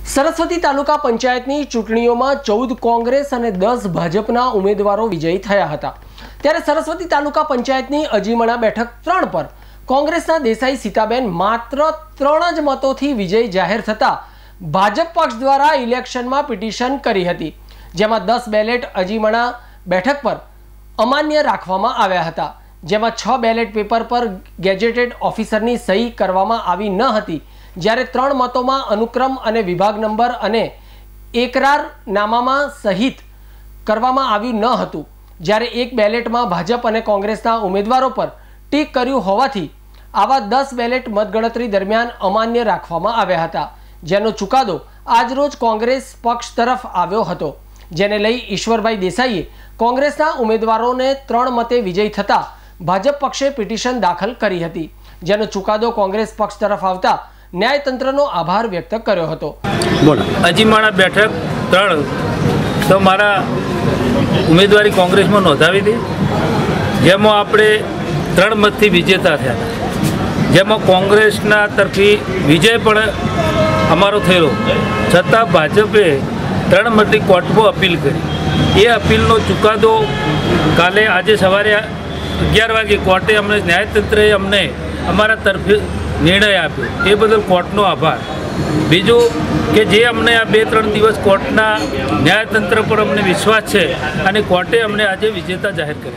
સરસ્વતી તાલુકા પંચાયતની ચૂંટણીઓમાં 14 કોંગ્રેસ અને 10 ભાજપના ઉમેદવારો વિજયી થયા હતા। ત્યારે સરસ્વતી તાલુકા પંચાયતની અજીમણા બેઠક 3 પર કોંગ્રેસના દેસાઈ સીતાબેન માત્ર 3 જ મતોથી વિજય જાહેર થતા ભાજપ પક્ષ દ્વારા ઇલેક્શનમાં પિટિશન કરી હતી, જેમાં 10 બેલેટ અજીમણા બેઠક પર અમાન્ય રાખવામાં આવ્યા હતા, જેમાં 6 બેલેટ પેપર પર ગેજેટેડ ઓફિસરની સહી કરવામાં આવી ન હતી, જ્યારે 3 मतों अनुक्रम અને विभाग नंबर અને એકરારનામામાં સહિત કરવામાં આવ્યું ન હતું, જ્યારે એક બેલેટમાં ભાજપ અને કોંગ્રેસના ઉમેદવારો પર ટીક કર્યું હોવાથી આવા 10 બેલેટ મતગણતરી દરમિયાન અમાન્ય રાખવામાં આવ્યા હતા, જેનો ચુકાદો આજરોજ કોંગ્રેસ પક્ષ તરફ આવ્યો હતો, જેને લઈ ઈશ્વરભાઈ દેસાઈએ કોંગ્રેસના ઉમેદવારોને 3 મતે વિજય થતા ભાજપ પક્ષે પિટિશન દાખલ કરી હતી, જેનો ચુકાદો કોંગ્રેસ પક્ષ તરફ આવતા ન્યાયતંત્રનો આભાર વ્યક્ત કર્યો હતો। અજીમણા બેઠક 3 તો મારા ઉમેદવારી કોંગ્રેસમાં નોંધાવી હતી, જેમાં આપણે 3 મતથી વિજેતા થયા, જેમાં કોંગ્રેસના તરફી વિજય પણ અમારો થયેલો, છતાં ભાજપે 3 મતની કોર્ટમાં અપીલ કરી। એ અપીલનો ચુકાદો કાલે આજે સવારે 11 વાગે કોર્ટે અમને ન્યાયતંત્રએ અમને અમારા તરફી निर्णय आप ये बदल कोर्टनो आभार। बीजू कि जे अमने आ 2-3 दिवस कोर्टना न्यायतंत्र पर अमने विश्वास है और कोर्टे अमने आज विजेता जाहिर कर्या।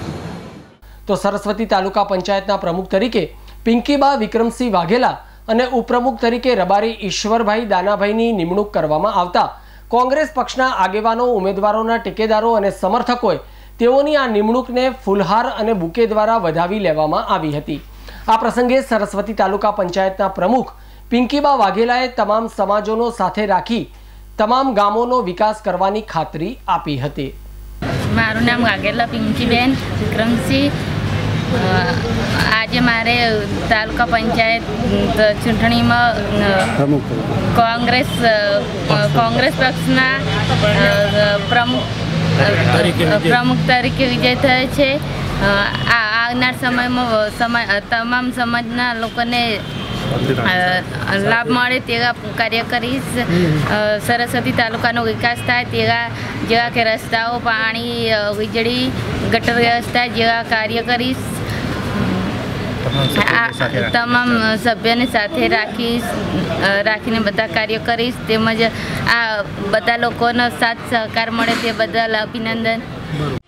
तो सरस्वती तालुका पंचायतना प्रमुख तरीके पिंकीबा विक्रमसिंह वाघेला और उपप्रमुख तरीके रबारी ईश्वरभाई दानाभाईनी निमणूक करवामां आवता कोंग्रेस पक्षना आगेवानो उमेदवारोना टेकेदारो और समर्थकोए तेओनी आ निमणूकने फूलहार और बुके द्वारा वधावी लेवामां आवी हती। आ प्रसंगे सरस्वती तालुका पंचायतना प्रमुख पिंकीबा वाघेलाए तमाम समाजोनो साथे राखी तमाम गामोनो विकास करवानी खातरी आपी हती। मारू नाम वाघेला पिंकीबेन विक्रमसिंह। आज मारे तालुका पंचायत चूंटणी में कांग्रेस पक्षना प्रमुख तरीके विजय थयो छे। आगनार समय में तमाम समाजना लोकोने लाभ मळे तेवा कार्य करीश। सरस्वती तालुकानो विकास थाय तेवा जेवा के रस्ताओ, पाणी, वीजળી, गटर व्यवस्था जेवा कार्य करीश। तमाम सभ्योने साथे राखीने बधा कार्य करीश। तेमज आ बधा लोकोनो साथ सहकार मळे ते बदल अभिनंदन।